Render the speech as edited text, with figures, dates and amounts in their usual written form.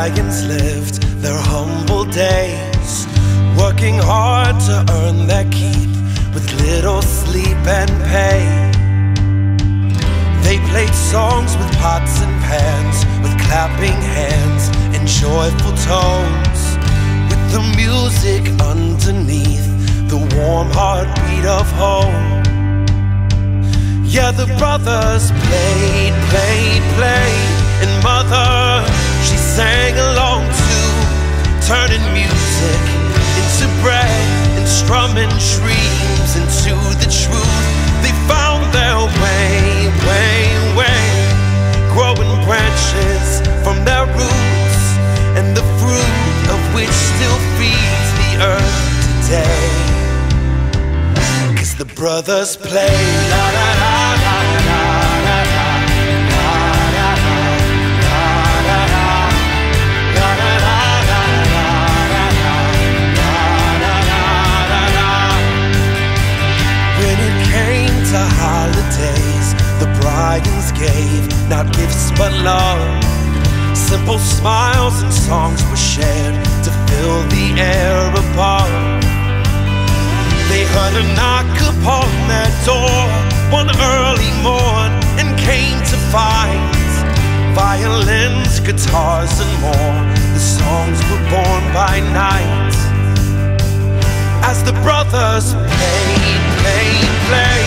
Bryans lived their humble days, working hard to earn their keep with little sleep and pay. They played songs with pots and pans, with clapping hands and joyful tones, with the music underneath, the warm heartbeat of home. Yeah, the brothers played, and Mother, she sang along too, turning music into bread and strumming dreams into the truth. They found their way, growing branches from their roots, and the fruit of which still feeds the earth today. 'Cause the brothers played, la la la la la la la. Holidays, the Bryans gave not gifts but love. Simple smiles and songs were shared to fill the air above. They heard a knock upon their door one early morn and came to find violins, guitars and more. The songs were born by night as the brothers played.